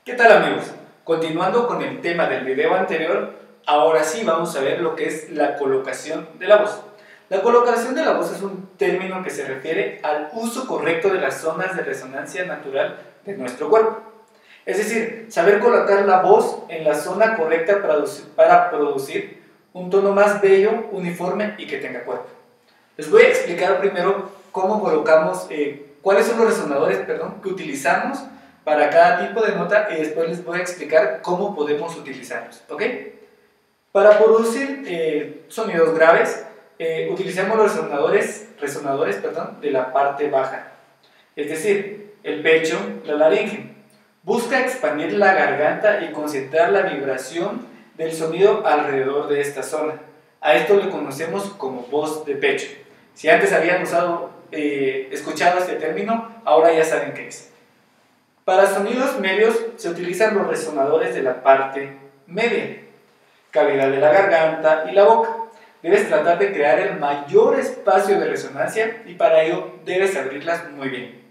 ¿Qué tal, amigos? Continuando con el tema del video anterior, ahora sí vamos a ver lo que es la colocación de la voz. La colocación de la voz es un término que se refiere al uso correcto de las zonas de resonancia natural de nuestro cuerpo. Es decir, saber colocar la voz en la zona correcta para producir un tono más bello, uniforme y que tenga cuerpo. Les voy a explicar primero cómo colocamos, cuáles son los resonadores, que utilizamos para cada tipo de nota y después les voy a explicar cómo podemos utilizarlos, ¿ok? Para producir sonidos graves, utilizamos los resonadores de la parte baja, es decir, el pecho, la laringe. Busca expandir la garganta y concentrar la vibración del sonido alrededor de esta zona. A esto le conocemos como voz de pecho. Si antes habían escuchado este término, ahora ya saben qué es. Para sonidos medios se utilizan los resonadores de la parte media, cavidad de la garganta y la boca. Debes tratar de crear el mayor espacio de resonancia y para ello debes abrirlas muy bien.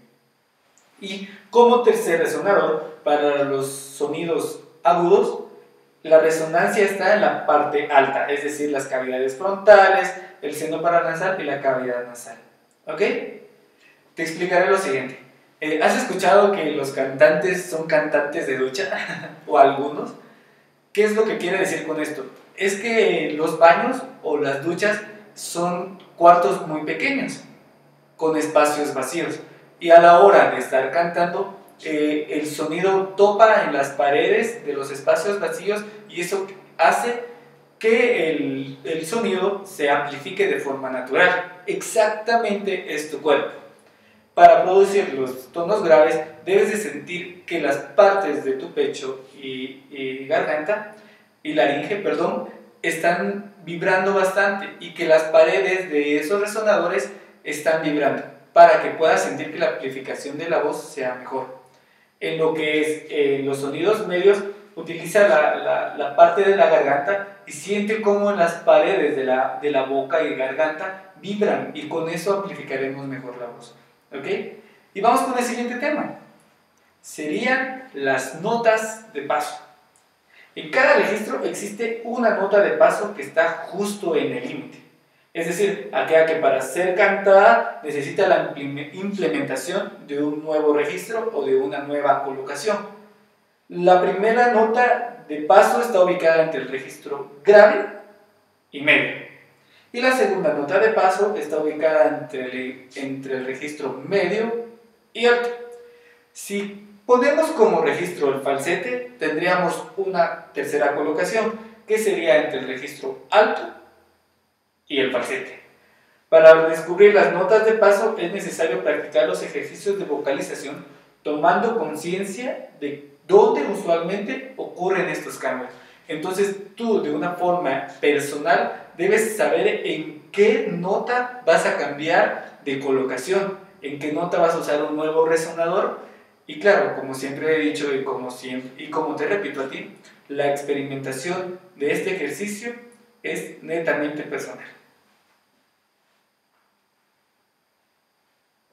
Y como tercer resonador, para los sonidos agudos, la resonancia está en la parte alta, es decir, las cavidades frontales, el seno paranasal y la cavidad nasal. ¿Ok? Te explicaré lo siguiente. ¿Has escuchado que los cantantes son cantantes de ducha? O algunos. ¿Qué es lo que quiere decir con esto? Es que los baños o las duchas son cuartos muy pequeños, con espacios vacíos. Y a la hora de estar cantando, el sonido topa en las paredes de los espacios vacíos y eso hace que el sonido se amplifique de forma natural. Exactamente es tu cuerpo. Para producir los tonos graves, debes de sentir que las partes de tu pecho y garganta y laringe, están vibrando bastante y que las paredes de esos resonadores están vibrando para que puedas sentir que la amplificación de la voz sea mejor. En lo que es los sonidos medios, utiliza la parte de la garganta y siente cómo las paredes de la boca y garganta vibran y con eso amplificaremos mejor la voz. ¿Ok? Y vamos con el siguiente tema. Serían las notas de paso. En cada registro existe una nota de paso que está justo en el límite. Es decir, aquella que para ser cantada necesita la implementación de un nuevo registro o de una nueva colocación. La primera nota de paso está ubicada entre el registro grave y medio. Y la segunda nota de paso está ubicada entre el registro medio y alto. Si ponemos como registro el falsete, tendríamos una tercera colocación, que sería entre el registro alto y el falsete. Para descubrir las notas de paso es necesario practicar los ejercicios de vocalización tomando conciencia de dónde usualmente ocurren estos cambios. Entonces tú, de una forma personal, debes saber en qué nota vas a cambiar de colocación, en qué nota vas a usar un nuevo resonador. Y claro, como siempre he dicho y como te repito a ti, la experimentación de este ejercicio es netamente personal.